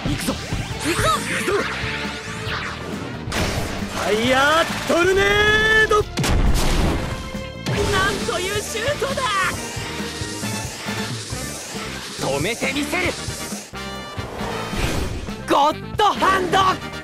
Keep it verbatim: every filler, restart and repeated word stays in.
行くぞ行くぞ。 ファイヤートルネード。 なんというシュートだ。 止めてみせる。ゴッドハンド。